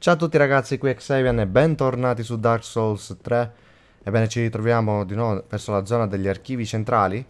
Ciao a tutti ragazzi, qui è Xavian e bentornati su Dark Souls 3. Ebbene, ci ritroviamo di nuovo verso la zona degli archivi centrali,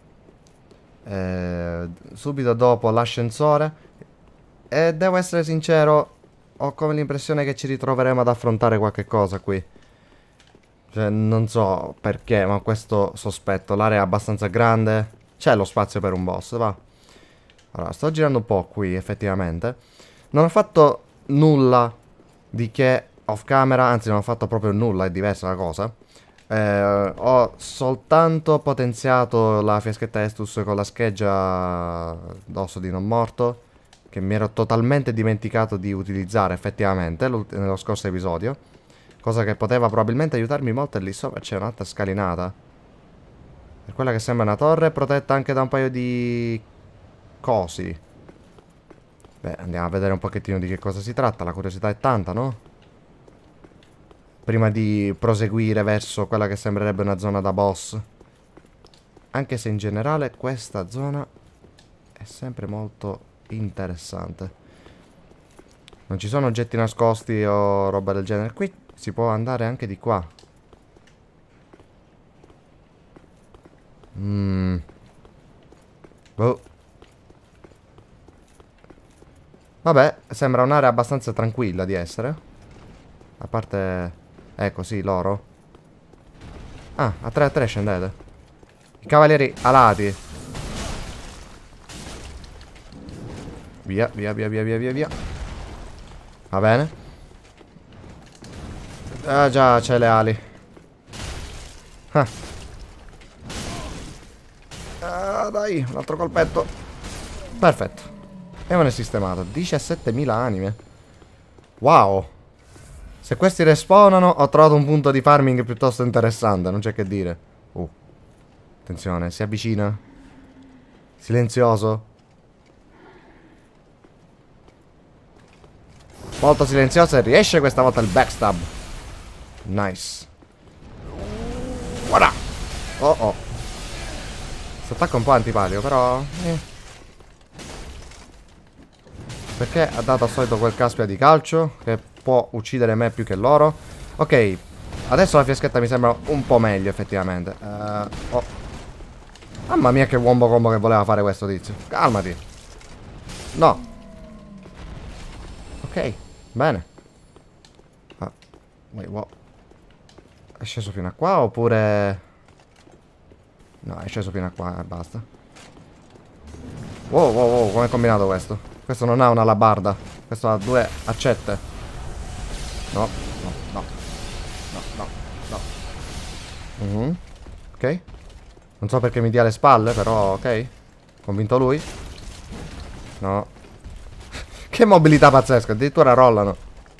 subito dopo l'ascensore. E devo essere sincero, ho come l'impressione che ci ritroveremo ad affrontare qualche cosa qui. Cioè, non so perché, ma ho questo sospetto. L'area è abbastanza grande, c'è lo spazio per un boss, va. Allora, sto girando un po' qui, effettivamente. Non ho fatto nulla di che off camera, anzi non ho fatto proprio nulla, è diversa la cosa. Ho soltanto potenziato la fiaschetta Estus con la scheggia d'osso di non morto, che mi ero totalmente dimenticato di utilizzare effettivamente nello scorso episodio. Cosa che poteva probabilmente aiutarmi molto, e lì sopra c'è un'altra scalinata. Per quella che sembra una torre, protetta anche da un paio di cosi. Beh, andiamo a vedere un pochettino di che cosa si tratta, la curiosità è tanta, no? Prima di proseguire verso quella che sembrerebbe una zona da boss. Anche se in generale questa zona è sempre molto interessante. Non ci sono oggetti nascosti o roba del genere. Qui si può andare anche di qua. Boh. Vabbè, sembra un'area abbastanza tranquilla di essere. A parte... Ecco, sì, l'oro. Ah, a 3 scendete. I cavalieri alati. Via, via, via, via, via, via, via. Va bene. Ah, già, c'è le ali. Ah. Ah, dai, un altro colpetto. Perfetto. E me ne è sistemato. 17.000 anime. Wow. Se questi respawnano, ho trovato un punto di farming piuttosto interessante, non c'è che dire. Attenzione, si avvicina. Silenzioso. Molto silenzioso, e riesce questa volta il backstab. Nice. Guarda. Oh oh. Questo attacco è un po' antipatico, però... Perché ha dato al solito quel caspita di calcio, che può uccidere me più che loro. Ok, adesso la fiaschetta mi sembra un po' meglio effettivamente. Oh. Mamma mia che wombo combo che voleva fare questo tizio. Calmati. No. Ok, bene. Ah, wait, wow. È sceso fino a qua oppure... No, è sceso fino a qua e basta. Wow, wow, wow, come è combinato questo? Questo non ha una alabarda. Questo ha due accette. No, no, no. No, no, no. Ok. Non so perché mi dia le spalle, però ok. Convinto lui. No. Che mobilità pazzesca, addirittura rollano.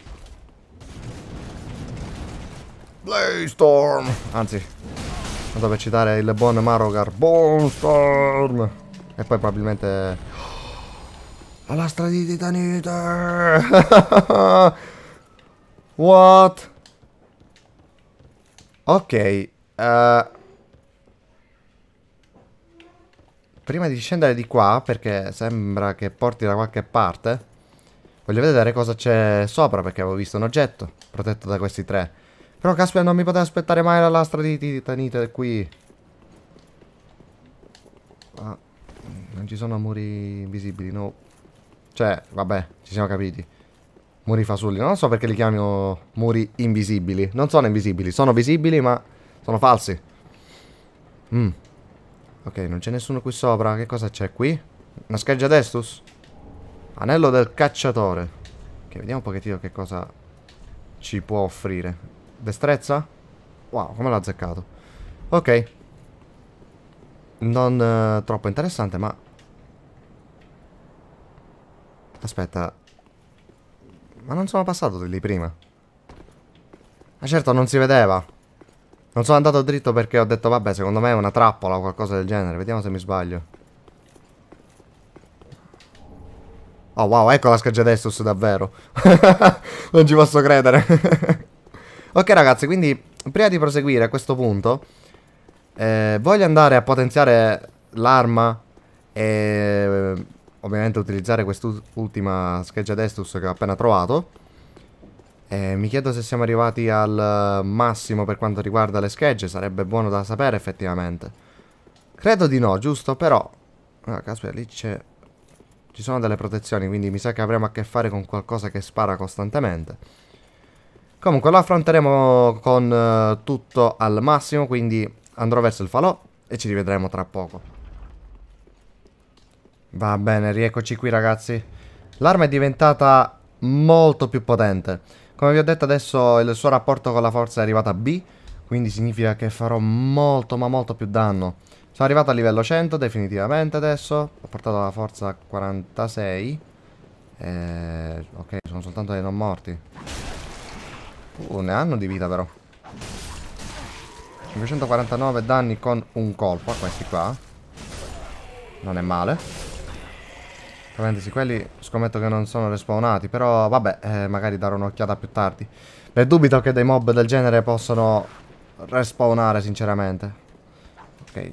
Blaze-Storm. Anzi, vado per citare il buon Marogar. Bone-Storm. E poi probabilmente... La lastra di titanite. What? Ok. Prima di scendere di qua, perché sembra che porti da qualche parte, voglio vedere cosa c'è sopra, perché avevo visto un oggetto protetto da questi tre. Però caspita, non mi poteva aspettare mai la lastra di titanite qui. Ah, non ci sono muri invisibili, no. Cioè, vabbè, ci siamo capiti. Muri fasulli, non so perché li chiamino muri invisibili. Non sono invisibili, sono visibili ma sono falsi. Ok, non c'è nessuno qui sopra. Che cosa c'è qui? Una scheggia d'Estus? Anello del cacciatore. Ok, vediamo un pochettino che cosa ci può offrire. Destrezza? Wow, come l'ha azzeccato. Ok. Non troppo interessante, ma... Aspetta. Ma non sono passato di lì prima. Ma certo, non si vedeva. Non sono andato dritto perché ho detto, vabbè, secondo me è una trappola o qualcosa del genere. Vediamo se mi sbaglio. Oh, wow, ecco la scheggia d'Estus davvero. Non ci posso credere. Ok, ragazzi, quindi, prima di proseguire a questo punto, voglio andare a potenziare l'arma e... ovviamente utilizzare quest'ultima scheggia d'Estus che ho appena trovato. Mi chiedo se siamo arrivati al massimo per quanto riguarda le schegge. Sarebbe buono da sapere effettivamente. Credo di no, giusto? Però caspita, lì ci sono delle protezioni, quindi mi sa che avremo a che fare con qualcosa che spara costantemente. Comunque lo affronteremo con tutto al massimo, quindi andrò verso il falò e ci rivedremo tra poco. Va bene, rieccoci qui ragazzi. L'arma è diventata molto più potente. Come vi ho detto adesso il suo rapporto con la forza è arrivato a B, quindi significa che farò molto ma molto più danno. Sono arrivato a livello 100 definitivamente adesso. Ho portato la forza a 46. Ok, sono soltanto dei non morti. Ne hanno di vita però. 549 danni con un colpo a questi qua. Non è male. Parentesi, quelli scommetto che non sono respawnati. Però vabbè, magari darò un'occhiata più tardi. Beh, dubito che dei mob del genere possano respawnare sinceramente. Ok.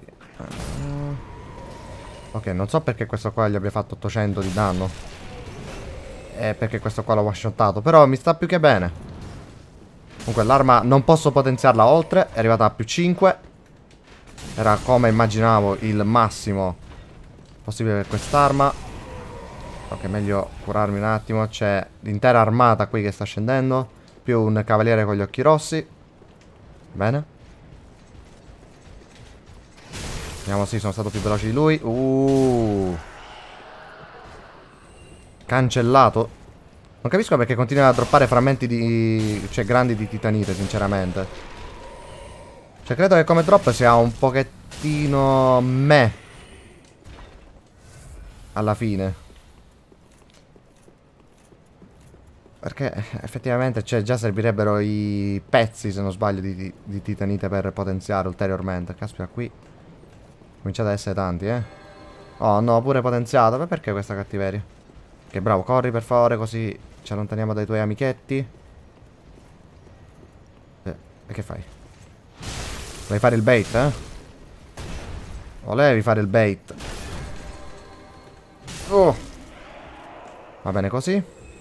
Ok, non so perché questo qua gli abbia fatto 800 di danno. E perché questo qua l'ho one-shottato. Però mi sta più che bene. Comunque l'arma non posso potenziarla oltre. È arrivata a più 5. Era come immaginavo il massimo possibile per quest'arma. Ok, meglio curarmi un attimo. C'è l'intera armata qui che sta scendendo. Più un cavaliere con gli occhi rossi. Bene. Vediamo se sono stato più veloce di lui. Cancellato. Non capisco perché continua a droppare frammenti di... cioè grandi di titanite, sinceramente. Cioè credo che come drop sia un pochettino meh. Alla fine. Perché effettivamente cioè, già servirebbero i pezzi, se non sbaglio, di titanite per potenziare ulteriormente. Caspita, qui cominciate ad essere tanti, eh. Oh no, pure potenziato. Ma perché questa cattiveria? Che bravo, corri per favore, così ci allontaniamo dai tuoi amichetti. E che fai? Vuoi fare il bait, eh? Volevi fare il bait. Oh. Va bene così.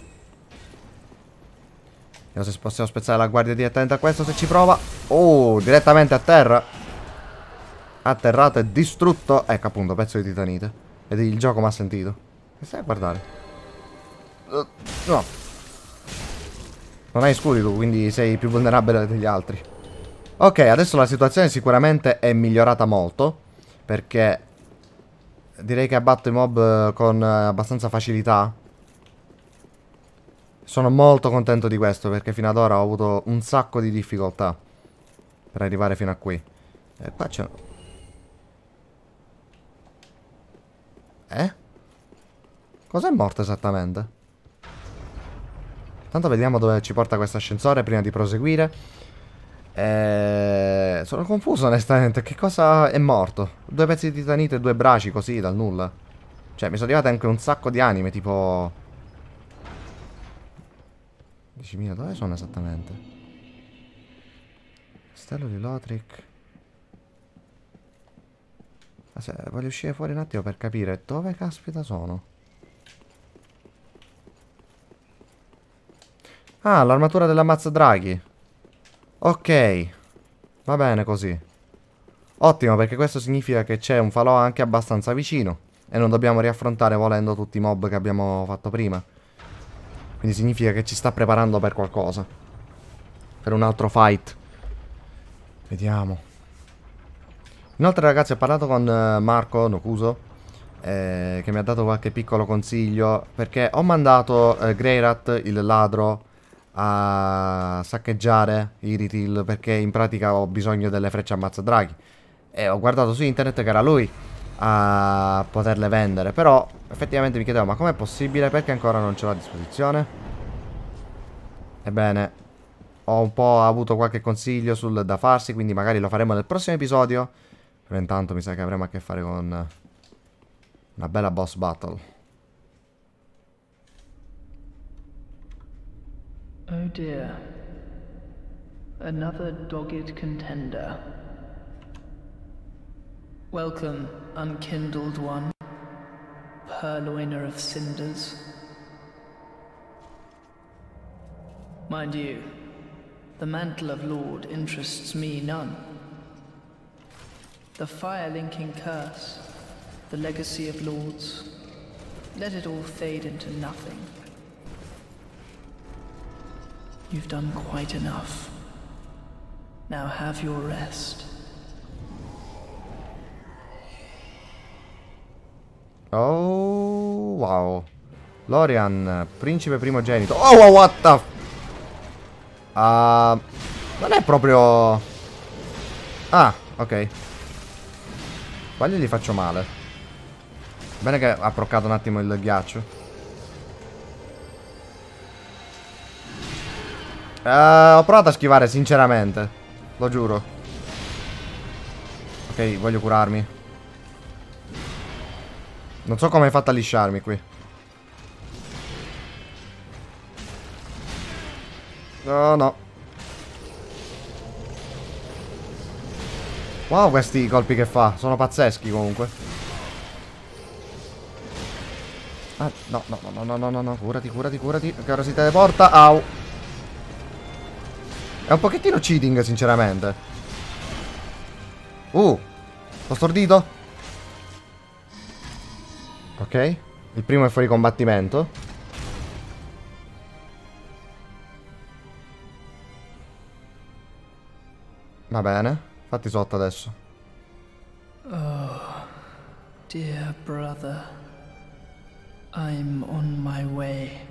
Vediamo se possiamo spezzare la guardia direttamente a questo, se ci prova. Oh, direttamente a terra. Atterrato e distrutto. Ecco appunto, pezzo di titanite. Ed il gioco mi ha sentito. Che stai a guardare? No. Non hai scudi tu, quindi sei più vulnerabile degli altri. Ok, adesso la situazione sicuramente è migliorata molto. Perché direi che abbatto i mob con abbastanza facilità. Sono molto contento di questo perché fino ad ora ho avuto un sacco di difficoltà per arrivare fino a qui. E qua c'è... Cos'è morto esattamente? Tanto vediamo dove ci porta questo ascensore prima di proseguire. Sono confuso onestamente. Che cosa è morto? 2 pezzi di titanite e 2 bracci così dal nulla. Cioè mi sono arrivate anche un sacco di anime tipo... 10.000, dove sono esattamente? Castello di Lothric. Voglio uscire fuori un attimo per capire dove caspita sono. Ah, l'armatura della Mazza Draghi. Ok. Va bene così. Ottimo, perché questo significa che c'è un falò anche abbastanza vicino. E non dobbiamo riaffrontare volendo tutti i mob che abbiamo fatto prima. Quindi significa che ci sta preparando per qualcosa. Per un altro fight. Vediamo. Inoltre ragazzi ho parlato con Marco Nocuso. Che mi ha dato qualche piccolo consiglio. Perché ho mandato Greyrat, il ladro, a saccheggiare Iritil. Perché in pratica ho bisogno delle frecce ammazza draghi. E ho guardato su internet che era lui a poterle vendere. Però effettivamente mi chiedevo, ma com'è possibile? Perché ancora non ce l'ho a disposizione? Ebbene, ho un po' avuto qualche consiglio sul da farsi, quindi magari lo faremo nel prossimo episodio. Però intanto mi sa che avremo a che fare con una bella boss battle. Oh dear. Another dogged contender. Welcome, unkindled one, purloiner of cinders. Mind you, the mantle of Lord interests me none. The fire-linking curse, the legacy of lords, let it all fade into nothing. You've done quite enough. Now have your rest. Oh, wow. Lorian, principe primogenito. Oh, wow, what the... non è proprio... Ah, ok. Sbaglio gli faccio male. Bene che ha proccato un attimo il ghiaccio. Ho provato a schivare, sinceramente. Lo giuro. Ok, voglio curarmi. Non so come hai fatto a lisciarmi qui. No, no. Wow, questi colpi che fa. Sono pazzeschi comunque. Ah, no, no, no, no, no, no, no. Curati, curati, curati. Che ora si teleporta. Au. È un pochettino cheating, sinceramente. L'ho stordito. Ok. Il primo è fuori combattimento. Va bene. Fatti sotto adesso. Oh, dear brother. I'm on my way.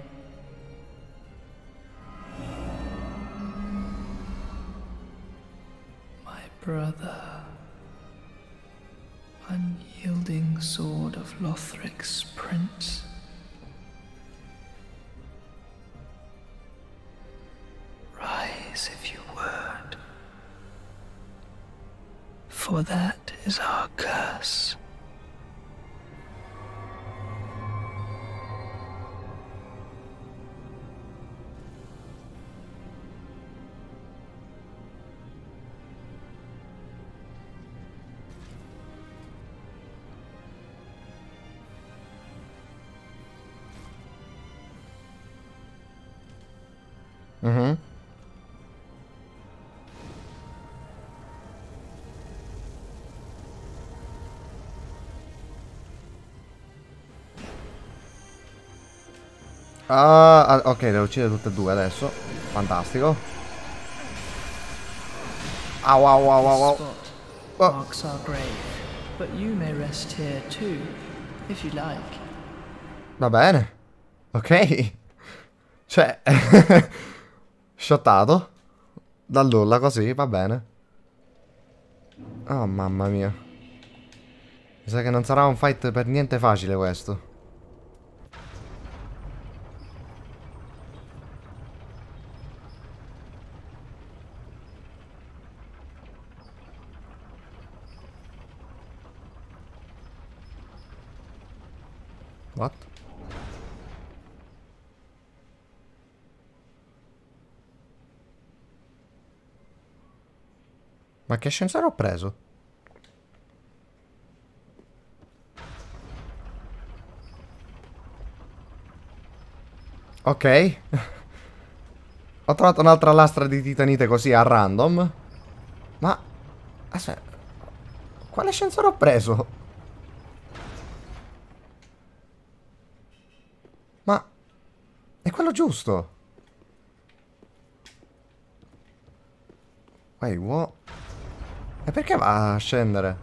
My brother. Unyielding sword of Lothric's prince. Rise if you would. For that is our curse. Mhm. Ok, le uccide tutte e due adesso. Fantastico. Au, au, au, au, au. Spot Oh. marks our grave, but you may rest here too, if you like. Va bene. Ok. Cioè, shottato. Dal nulla così, va bene. Oh, mamma mia. Mi sa che non sarà un fight per niente facile questo. What? Ma che ascensore ho preso? Ok. Ho trovato un'altra lastra di titanite così a random. Ma... aspetta. Quale ascensore ho preso? Ma... è quello giusto. Wait, what? E perché va a scendere?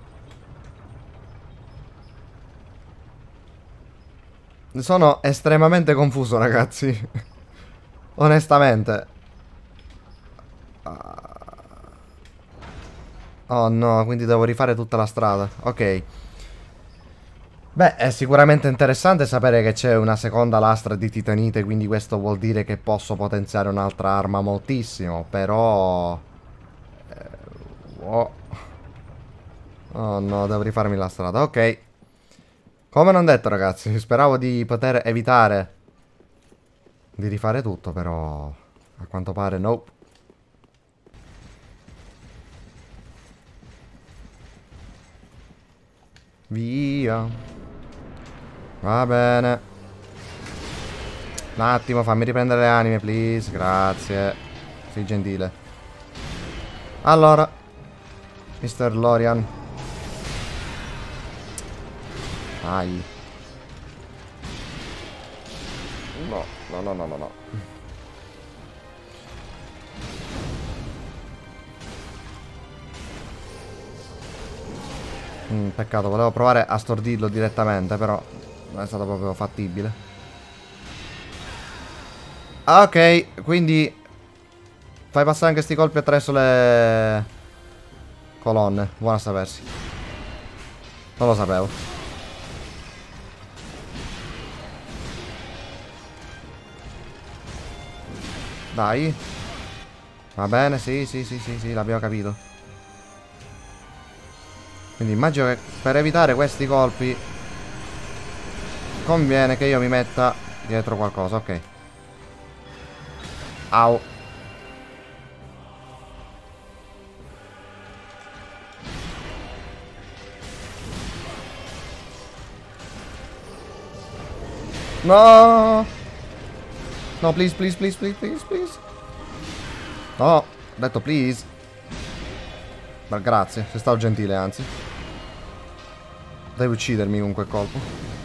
Sono estremamente confuso, ragazzi. Onestamente. Oh no, quindi devo rifare tutta la strada. Ok. Beh, è sicuramente interessante sapere che c'è una seconda lastra di titanite, quindi questo vuol dire che posso potenziare un'altra arma moltissimo, però... oh. Oh no, devo rifarmi la strada. Ok. Come non detto, ragazzi, speravo di poter evitare di rifare tutto, però a quanto pare nope. Via. Va bene. Un attimo, fammi riprendere le anime, please. Grazie. Sei gentile. Allora, Mr. Lorian. Vai. No, no, no, no, no, no. Peccato, volevo provare a stordirlo direttamente, però non è stato proprio fattibile. Ok, quindi fai passare anche sti colpi attraverso le colonne. Buona a sapersi. Non lo sapevo. Dai. Va bene, sì, sì, sì, sì, sì, l'abbiamo capito. Quindi immagino che per evitare questi colpi conviene che io mi metta dietro qualcosa, ok. Au. No. No, please, please, please, please, please, please. No, ho detto please. Ma grazie, sei stato gentile, anzi. Devi uccidermi con quel colpo.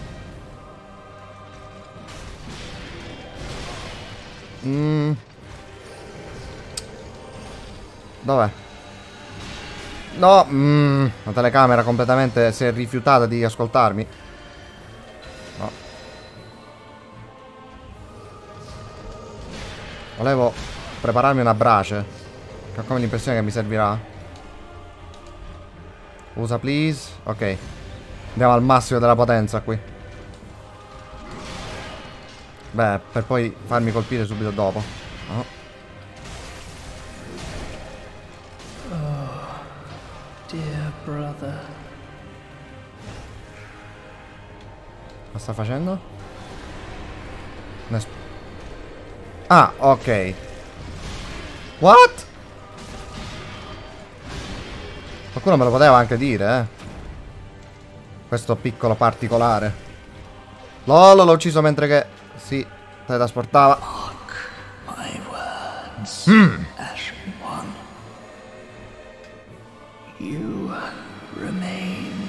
Dov'è? No, la telecamera completamente si è rifiutata di ascoltarmi. No. Volevo prepararmi una brace, che ho come l'impressione che mi servirà. Usa please. Ok. Andiamo al massimo della potenza qui. Beh, per poi farmi colpire subito dopo. No. Oh, dear brother. Cosa sta facendo? Ah, ok. What? Qualcuno me lo poteva anche dire, eh. Questo piccolo particolare. Lolo, l'ho ucciso mentre che si teletrasportava. Mark my words, Ashen One. You remain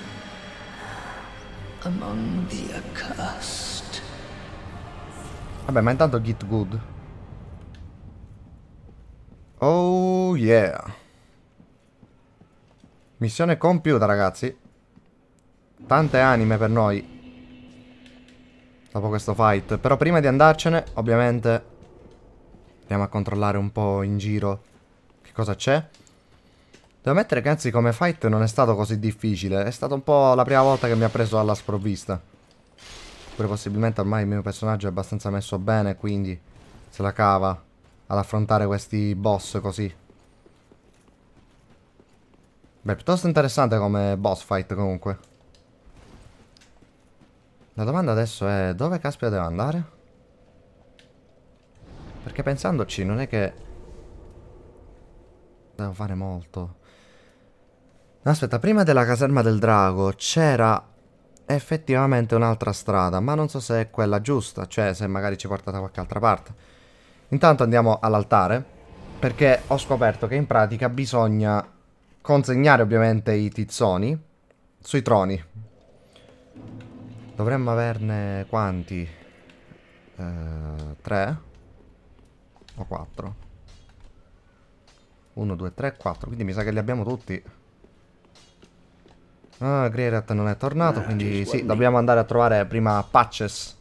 among the accursed. Vabbè, ma intanto Git Good. Oh yeah. Missione compiuta, ragazzi. Tante anime per noi dopo questo fight. Però prima di andarcene, ovviamente, andiamo a controllare un po' in giro che cosa c'è. Devo ammettere che anzi come fight non è stato così difficile. È stata un po' la prima volta che mi ha preso alla sprovvista. Pure possibilmente ormai il mio personaggio è abbastanza messo bene, quindi se la cava ad affrontare questi boss così. Beh, piuttosto interessante come boss fight comunque. La domanda adesso è: dove caspita devo andare? Perché pensandoci non è che devo fare molto. Aspetta, prima della caserma del drago c'era effettivamente un'altra strada, ma non so se è quella giusta, cioè se magari ci porta da qualche altra parte. Intanto andiamo all'altare, perché ho scoperto che in pratica bisogna consegnare ovviamente i tizzoni sui troni. Dovremmo averne quanti? 3? O 4? 1, 2, 3, 4. Quindi mi sa che li abbiamo tutti. Ah, Greirat non è tornato, quindi sì, dobbiamo andare a trovare prima Patches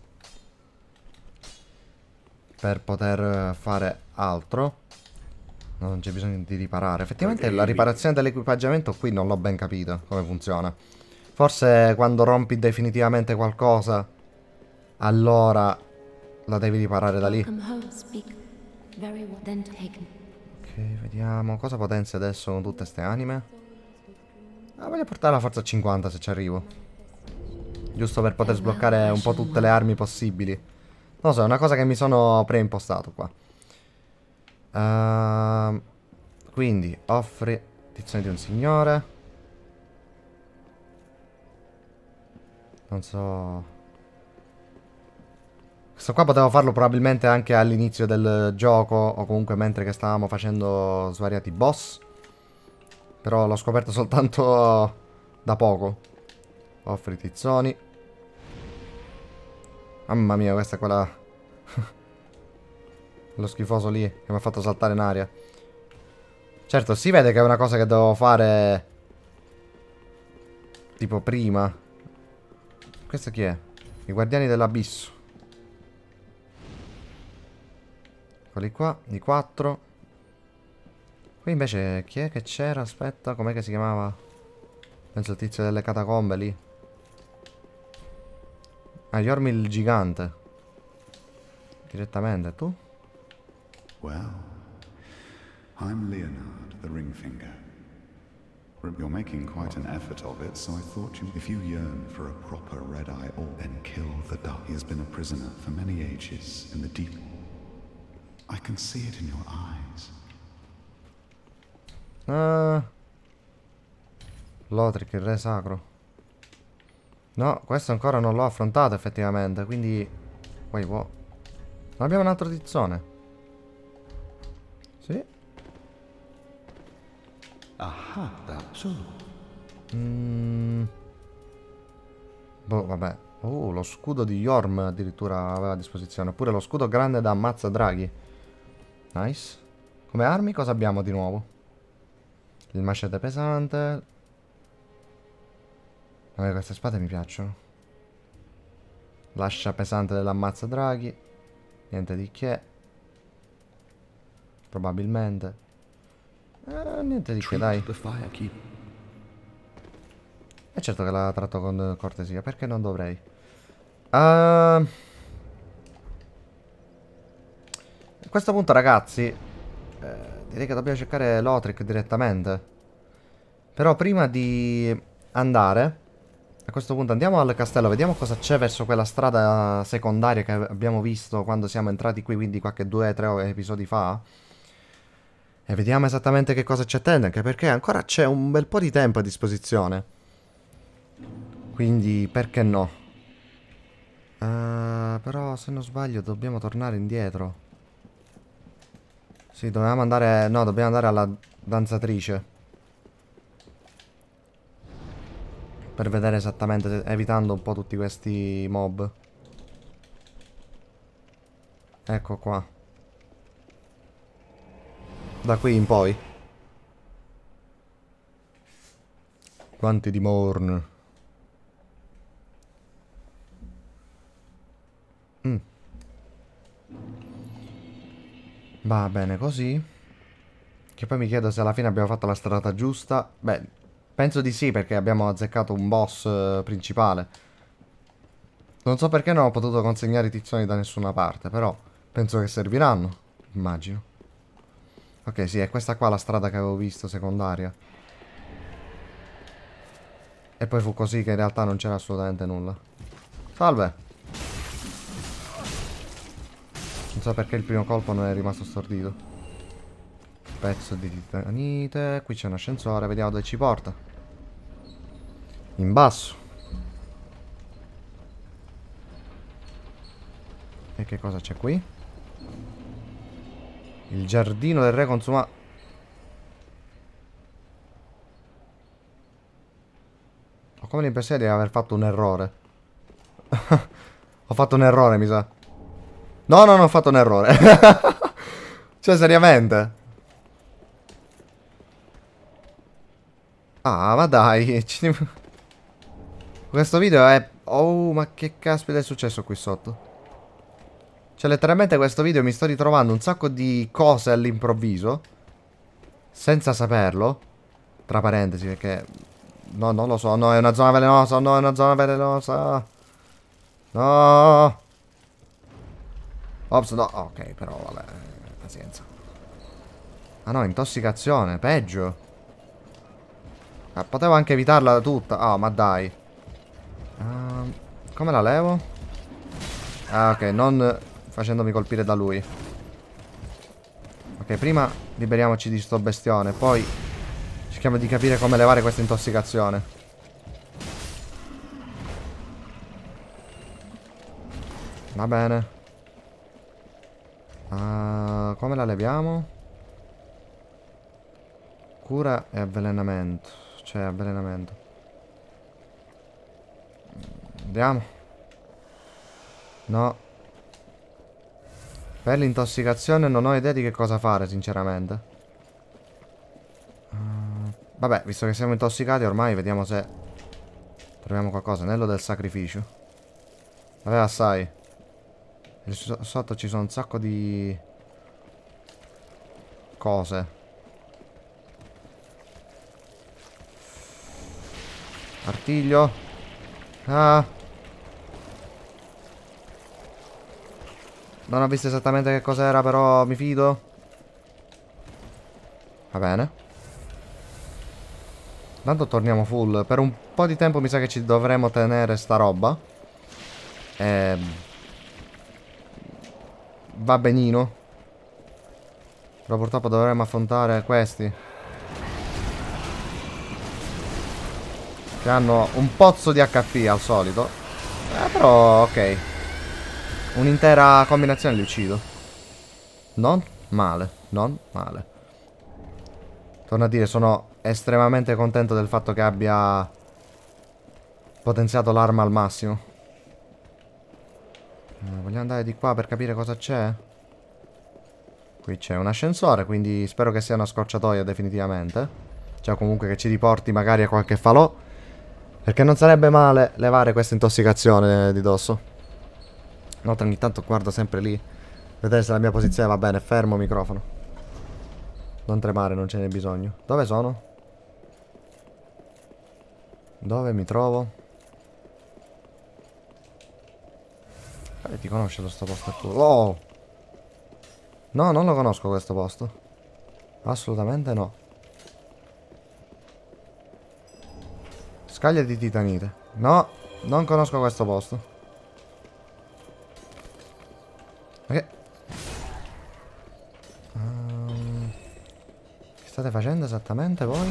per poter fare altro. Non c'è bisogno di riparare. Effettivamente la riparazione dell'equipaggiamento qui non l'ho ben capito come funziona. Forse quando rompi definitivamente qualcosa, allora la devi riparare da lì. Ok, vediamo. Cosa potenzia adesso con tutte ste anime? Ah, voglio portare la forza a 50 se ci arrivo. Giusto per poter sbloccare un po' tutte le armi possibili. Non lo so, è una cosa che mi sono preimpostato qua. Quindi, offri tizione di un signore. Non so. Questo qua potevo farlo probabilmente anche all'inizio del gioco o comunque mentre che stavamo facendo svariati boss. Però l'ho scoperto soltanto da poco. Offri tizzoni. Mamma mia, questa è quella... Lo schifoso lì che mi ha fatto saltare in aria. Certo, si vede che è una cosa che devo fare... tipo prima. Questo chi è? I guardiani dell'abisso. Quelli qua, i 4. Qui invece chi è che c'era? Aspetta, com'è che si chiamava? Penso il tizio delle catacombe lì. Ah, Yormi il gigante. Direttamente, tu? Well, I'm Leonard, the Ringfinger. You're making quite an effort of it, so I thought if you yearn for a proper red-eye orc, then kill the dark. He has been a prisoner for many ages in the deep. I can see it in your eyes. Lothric, il re sacro. No, questo ancora non l'ho affrontato effettivamente, quindi... Wait, wow. Non abbiamo un altro tizzone? Sì? Aha, that's all. Boh, vabbè. Lo scudo di Yorm addirittura aveva a disposizione. Oppure lo scudo grande da ammazza draghi. Nice. Come armi cosa abbiamo di nuovo? Il machete pesante. Vabbè, queste spade mi piacciono. L'ascia pesante dell'ammazza draghi. Niente di che. Probabilmente. Niente di che, dai. E certo che la tratto con cortesia. Perché non dovrei? A questo punto, ragazzi, direi che dobbiamo cercare Lothric direttamente. Però prima di andare... A questo punto andiamo al castello, vediamo cosa c'è verso quella strada secondaria che abbiamo visto quando siamo entrati qui, quindi qualche 2-3 episodi fa. E vediamo esattamente che cosa ci attende, anche perché ancora c'è un bel po' di tempo a disposizione. Quindi, perché no? Però, se non sbaglio, dobbiamo tornare indietro. Sì, dovevamo andare... No, dobbiamo andare alla danzatrice. Per vedere esattamente, evitando un po' tutti questi mob. Ecco qua. Da qui in poi. Quanti di Morn. Va bene così. Che poi mi chiedo se alla fine abbiamo fatto la strada giusta. Beh, penso di sì, perché abbiamo azzeccato un boss principale. Non so perché non ho potuto consegnare i tizzoni da nessuna parte, però penso che serviranno, immagino. Ok, sì, è questa qua la strada che avevo visto, secondaria. E poi fu così che in realtà non c'era assolutamente nulla. Salve! Non so perché il primo colpo non è rimasto stordito. Pezzo di titanite. Qui c'è un ascensore, vediamo dove ci porta. In basso. E che cosa c'è qui? Il giardino del re consumato. Ho come l'impressione di aver fatto un errore. Ho fatto un errore, mi sa. No, no, non ho fatto un errore. Cioè, seriamente. Ah, ma dai. Questo video è... Oh, ma che caspita è successo qui sotto? Cioè, letteralmente questo video mi sto ritrovando un sacco di cose all'improvviso. Senza saperlo. Tra parentesi, perché... No, non lo so. No, è una zona velenosa. No, è una zona velenosa. No. Ops, no. Ok, però, vabbè. Pazienza. Ah no, intossicazione. Peggio. Ah, potevo anche evitarla tutta. Ah, ma dai. Come la levo? Ah, ok, non facendomi colpire da lui. Ok, prima liberiamoci di sto bestione, poi cerchiamo di capire come levare questa intossicazione. Va bene. Come la leviamo? Cura e avvelenamento. Cioè, avvelenamento. Vediamo. No. Per l'intossicazione non ho idea di che cosa fare, sinceramente. Vabbè, visto che siamo intossicati, ormai vediamo se troviamo qualcosa. Anello del sacrificio. Vabbè, assai. E sotto ci sono un sacco di cose. Artiglio. Ah. Non ho visto esattamente che cos'era, però mi fido. Va bene. Tanto torniamo full. Per un po' di tempo mi sa che ci dovremo tenere sta roba. Va benino. Però purtroppo dovremo affrontare questi, che hanno un pozzo di HP al solito. Però ok. Un'intera combinazione li uccido. Non male. Non male. Torno a dire, sono estremamente contento del fatto che abbia potenziato l'arma al massimo. Vogliamo andare di qua per capire cosa c'è? Qui c'è un ascensore, quindi spero che sia una scorciatoia definitivamente. Cioè comunque che ci riporti magari a qualche falò. Perché non sarebbe male levare questa intossicazione di dosso. Inoltre ogni tanto guardo sempre lì, vedere se la mia posizione va bene. Fermo microfono. Non tremare, non ce n'è bisogno. Dove sono? Dove mi trovo? Ti conosci questo posto tu? Oh! No, non lo conosco questo posto. Assolutamente no. Scaglie di titanite. No, non conosco questo posto. Ok. Che state facendo esattamente voi?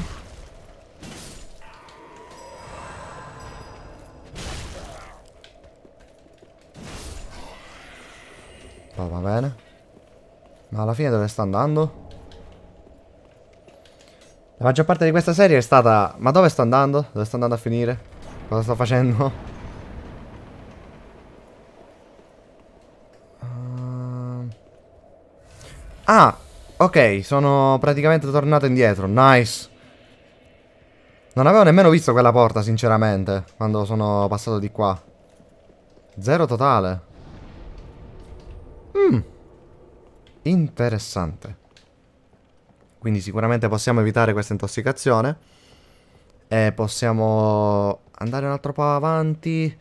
Oh, va bene. Ma alla fine dove sta andando? La maggior parte di questa serie è stata... Ma dove sto andando? Dove sto andando a finire? Cosa sto facendo? Ah, ok, sono praticamente tornato indietro. Nice. Non avevo nemmeno visto quella porta, sinceramente, quando sono passato di qua. Zero totale. Interessante. Quindi sicuramente possiamo evitare questa intossicazione. E possiamo andare un altro po' avanti.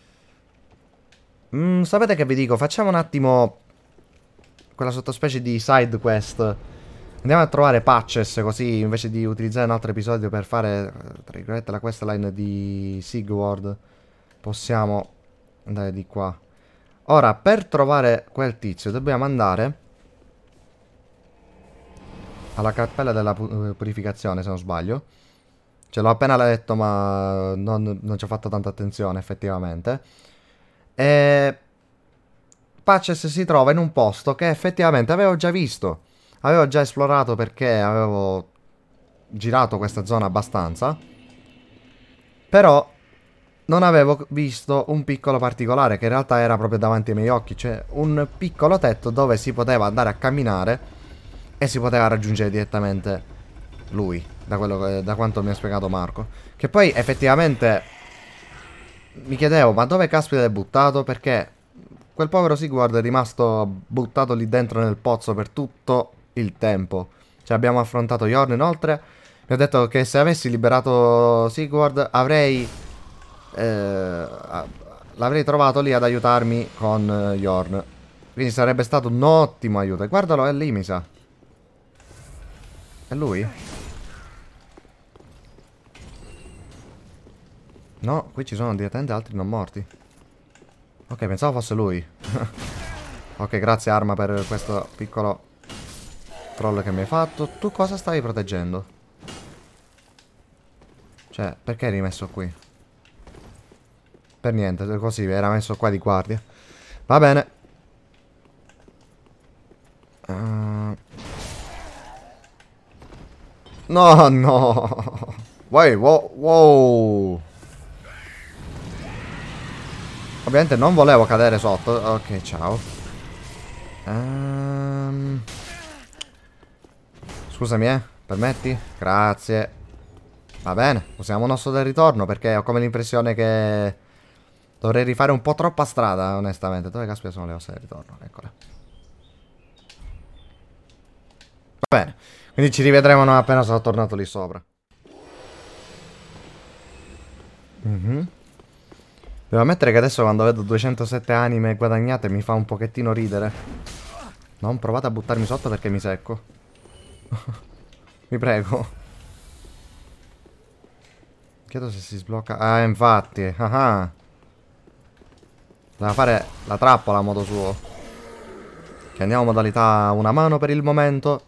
Sapete che vi dico? Facciamo un attimo quella sottospecie di side quest. Andiamo a trovare Patches, così invece di utilizzare un altro episodio per fare, tra virgolette, la questline di Sigward, possiamo andare di qua. Ora, per trovare quel tizio dobbiamo andare alla cappella della purificazione, se non sbaglio. Ce l'ho appena letto, ma non ci ho fatto tanta attenzione, effettivamente. E Patches si trova in un posto che effettivamente avevo già visto. Avevo già esplorato perché avevo girato questa zona abbastanza. Però non avevo visto un piccolo particolare che in realtà era proprio davanti ai miei occhi. Cioè un piccolo tetto dove si poteva andare a camminare e si poteva raggiungere direttamente lui, da quanto mi ha spiegato Marco. Che poi effettivamente mi chiedevo, ma dove caspita è buttato? Perché quel povero Sigward è rimasto buttato lì dentro nel pozzo per tutto il tempo. Cioè abbiamo affrontato Yorn inoltre. Mi ha detto che se avessi liberato Sigward avrei l'avrei trovato lì ad aiutarmi con Yorn. Quindi sarebbe stato un ottimo aiuto. E guardalo, è lì mi sa. È lui? No, qui ci sono direttamente altri non morti. Ok, pensavo fosse lui. Ok, grazie Arma per questo piccolo troll che mi hai fatto. Tu cosa stavi proteggendo? Cioè, perché eri messo qui? Per niente, così era messo qua di guardia. Va bene. No, no. Wow, wow. Ovviamente non volevo cadere sotto. Ok, ciao. Scusami, permetti? Grazie. Va bene, usiamo un osso del ritorno perché ho come l'impressione che dovrei rifare un po' troppa strada, onestamente. Dove caspita sono le ossa del ritorno? Eccole. Va bene, quindi ci rivedremo non appena sono tornato lì sopra. Devo ammettere che adesso quando vedo 207 anime guadagnate mi fa un pochettino ridere. Non provate a buttarmi sotto perché mi secco. Vi prego. Chiedo se si sblocca. Ah, infatti. Ah. Deve fare la trappola a modo suo. Che andiamo modalità una mano per il momento.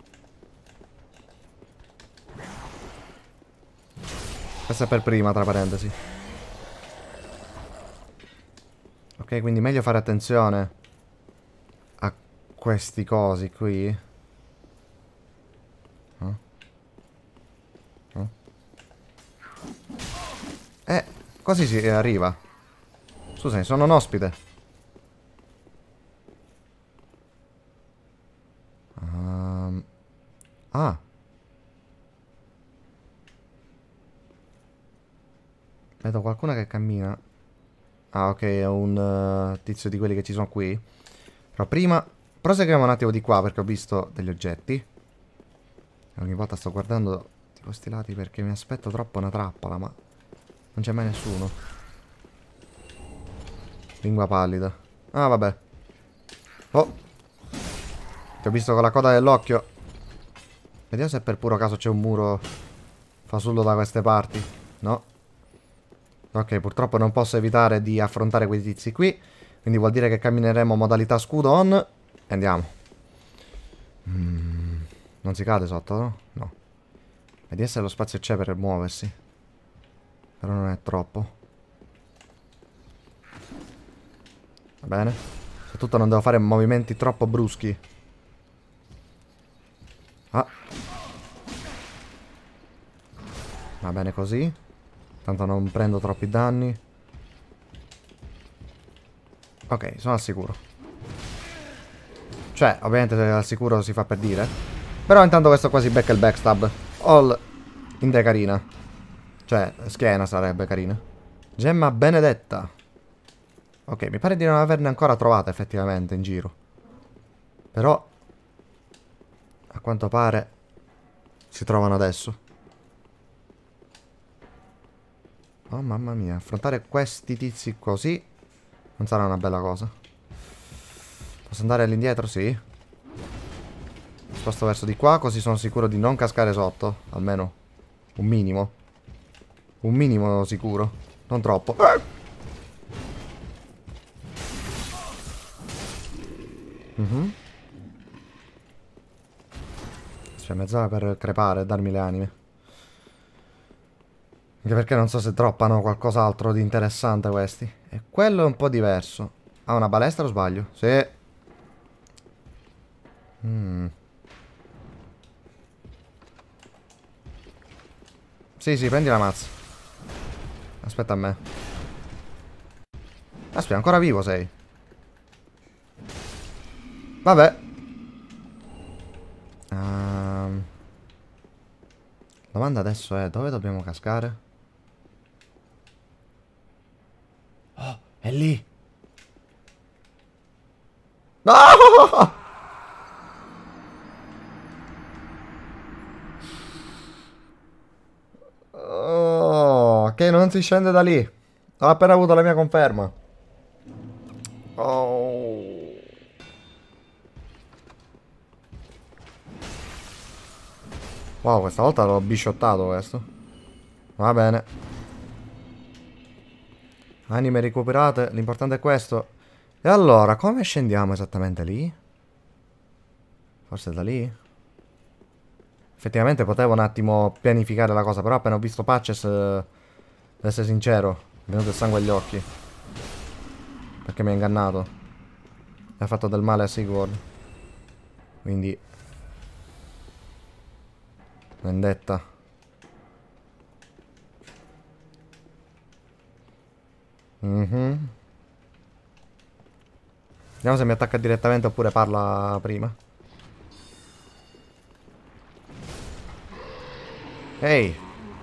Questa è per prima, tra parentesi. Ok, quindi meglio fare attenzione a questi cosi qui. Così si arriva. Scusami, sono un ospite. Ah. Vedo qualcuno che cammina. Ah, ok, è un tizio di quelli che ci sono qui. Però prima proseguiamo un attimo di qua perché ho visto degli oggetti. E ogni volta sto guardando di questi lati perché mi aspetto troppo una trappola, ma non c'è mai nessuno. Lingua pallida. Ah, vabbè. Oh. Ti ho visto con la coda dell'occhio. Vediamo se per puro caso c'è un muro fasullo da queste parti. No. Ok, purtroppo non posso evitare di affrontare quei tizi qui. Quindi vuol dire che cammineremo modalità scudo on. E andiamo. Non si cade sotto, no? No. Vediamo se lo spazio c'è per muoversi. Però non è troppo. Va bene. Soprattutto non devo fare movimenti troppo bruschi. Ah. Va bene così. Tanto non prendo troppi danni. Ok, sono al sicuro. Cioè, ovviamente al sicuro si fa per dire. Però intanto questo qua si becca il backstab. All in de carina. Cioè, schiena sarebbe carina. Gemma benedetta. Ok, mi pare di non averne ancora trovata effettivamente in giro. Però a quanto pare si trovano adesso. Oh mamma mia, affrontare questi tizi così non sarà una bella cosa. Posso andare all'indietro? Sì. Sposto verso di qua così sono sicuro di non cascare sotto. Almeno un minimo. Un minimo sicuro. Non troppo. C'è mezz'ora per crepare e darmi le anime. Anche perché non so se droppano qualcos'altro di interessante questi. E quello è un po' diverso. Ha una balestra o sbaglio? Sì. Sì, prendi la mazza. Aspetta a me. Aspetta, ancora vivo sei. Vabbè. La domanda adesso è dove dobbiamo cascare? Oh, è lì. No! Oh, che non si scende da lì. Ho appena avuto la mia conferma. Oh. Wow, questa volta l'ho bisciottato questo. Va bene. Anime recuperate, l'importante è questo. E allora, come scendiamo esattamente lì? Forse da lì? Effettivamente potevo un attimo pianificare la cosa, però appena ho visto Patches, devo essere sincero, mi è venuto il sangue agli occhi. Perché mi ha ingannato. E ha fatto del male a Sigurd. Quindi vendetta. Vediamo se mi attacca direttamente oppure parla prima. Ehi.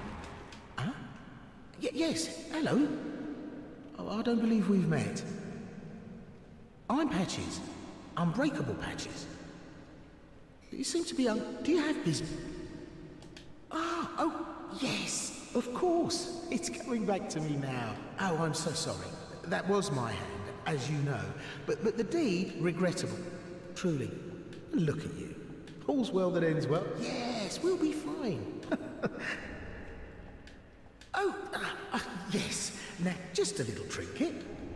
Yes, hello. Oh, I don't believe we've met. I'm Patches. Unbreakable Patches. You seem to be do you have business? Ah, oh, yes, of course. It's coming back to me now. Oh, I'm so sorry. That was my hand, as you know. But the deed, regrettable. Truly. Look at you. All's well that ends well. Yes, we'll be fine. Oh, yes. Now, just a little trinket.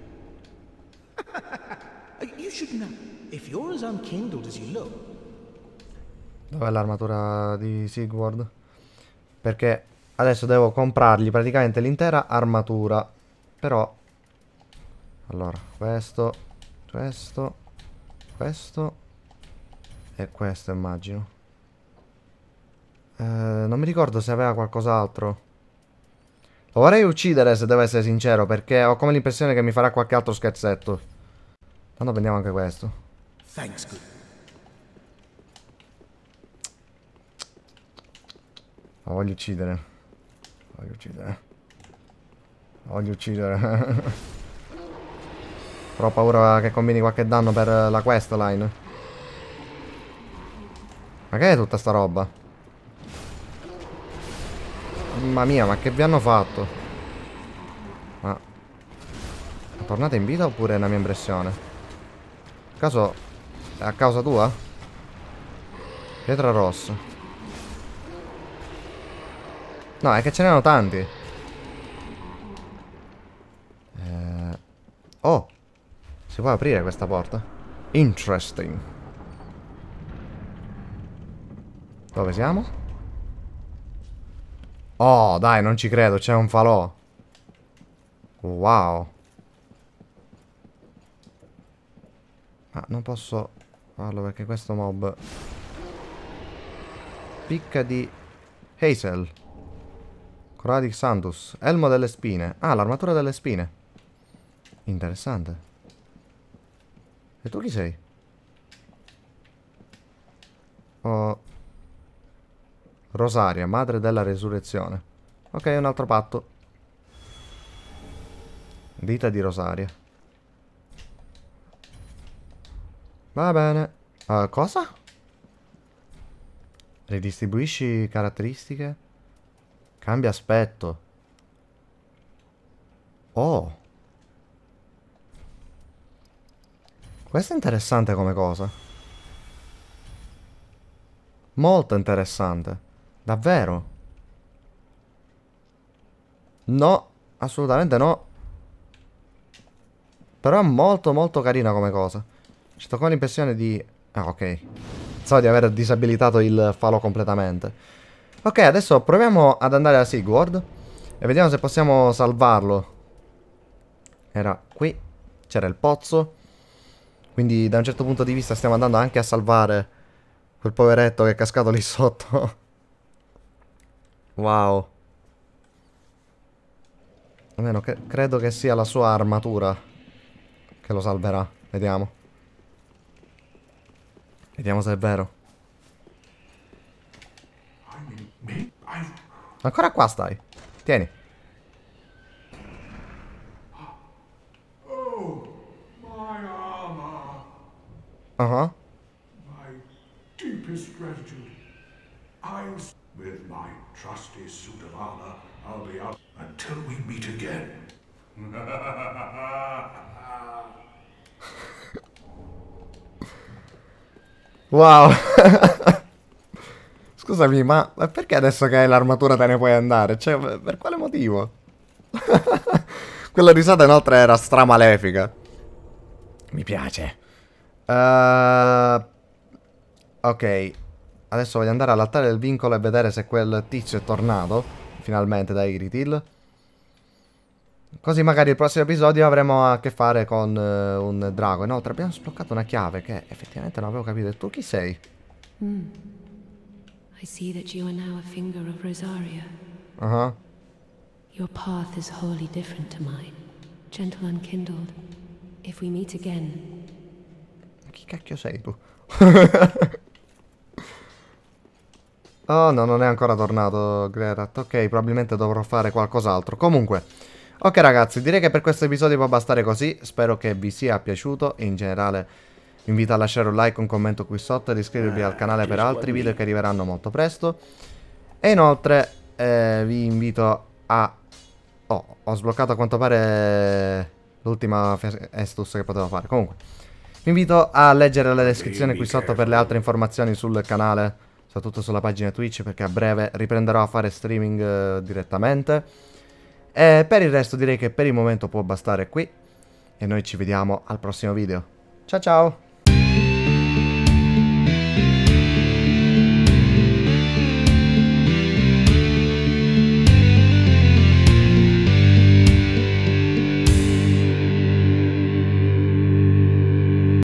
You should know, if you're as unkindled as you look. Dov'è l'armatura di Sigurd? Perché adesso devo comprargli praticamente l'intera armatura. Però allora, questo e questo immagino. Non mi ricordo se aveva qualcos'altro. Lo vorrei uccidere se devo essere sincero, perché ho come l'impressione che mi farà qualche altro scherzetto. Tanto prendiamo anche questo. Thanks, good. Lo voglio uccidere. Lo voglio uccidere. Lo voglio uccidere. Però ho paura che combini qualche danno per la questline. Ma che è tutta sta roba? Mamma mia, ma che vi hanno fatto? Ma è tornata in vita oppure è una mia impressione? A caso è a causa tua? Pietra rossa. No, è che ce n'erano tanti. Oh, si può aprire questa porta? Interesting. Dove siamo? Oh, dai, non ci credo, c'è un falò. Wow. Ma non posso farlo perché questo mob picca di Hazel. Corona di Xanthus. Elmo delle spine. Ah, l'armatura delle spine. Interessante. E tu chi sei? Oh. Rosaria, madre della resurrezione. Ok, un altro patto. Dita di Rosaria. Va bene. Cosa? Ridistribuisci caratteristiche? Cambia aspetto. Oh. Questo è interessante come cosa. Molto interessante. Davvero? No, assolutamente no. Però è molto molto carina come cosa. Ci sto con l'impressione di... Ah, ok. So di aver disabilitato il falò completamente. Ok, adesso proviamo ad andare a Sigurd e vediamo se possiamo salvarlo. Era qui. C'era il pozzo. Quindi da un certo punto di vista stiamo andando anche a salvare quel poveretto che è cascato lì sotto. Wow. Almeno credo che sia la sua armatura che lo salverà. Vediamo. Vediamo se è vero. Ancora qua stai. Tieni. Uh-huh. My deepest gratitude. With my trusty suit of armor, I'll be out until we meet again. Wow. Scusami, ma perché adesso che hai l'armatura te ne puoi andare? Cioè, per quale motivo? Quella risata inoltre era stramalefica. Mi piace. Ok. Adesso voglio andare all'altare del vincolo e vedere se quel tizio è tornato finalmente da Iritil. Così magari il prossimo episodio avremo a che fare con un drago. Inoltre abbiamo sbloccato una chiave che effettivamente non avevo capito. E tu chi sei? I see that you are now a finger of Rosaria. Uh-huh. Your path is wholly different to mine. Gentle unkindled. If we meet again... Chi cacchio sei tu? Oh no, non è ancora tornato Glerat. Ok, probabilmente dovrò fare qualcos'altro. Comunque, ok ragazzi, direi che per questo episodio può bastare così. Spero che vi sia piaciuto. In generale vi invito a lasciare un like, un commento qui sotto ed iscrivervi al canale per altri video che arriveranno molto presto. E inoltre vi invito a... Oh, ho sbloccato a quanto pare l'ultima Estus che potevo fare. Comunque, vi invito a leggere la descrizione qui sotto per le altre informazioni sul canale, soprattutto sulla pagina Twitch, perché a breve riprenderò a fare streaming direttamente. E per il resto direi che per il momento può bastare qui. E noi ci vediamo al prossimo video. Ciao ciao!